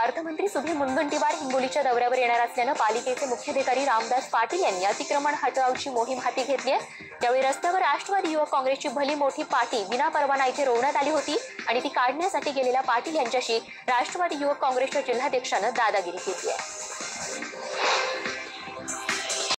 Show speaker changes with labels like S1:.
S1: अर्थमंत्री सुधीर मुनगंटीवार हिंगोलीच्या दौऱ्यावर येणार असल्यानं पालिकेचे मुख्याधिकारी रामदास पाटील यांनी अतिक्रमण हटवाची मोहीम हाती घेतली आहे। त्यावेळी रस्त्यावर राष्ट्रवादी युवक काँग्रेसची भली मोठी पाटी विना परवाना इथे रोवण्यात आली होती आणि ती काढण्यासाठी गेलेल्या पाटील यांच्याशी राष्ट्रवादी युवक काँग्रेसच्या जिल्हाध्यक्षानं दादागिरी केली आहे।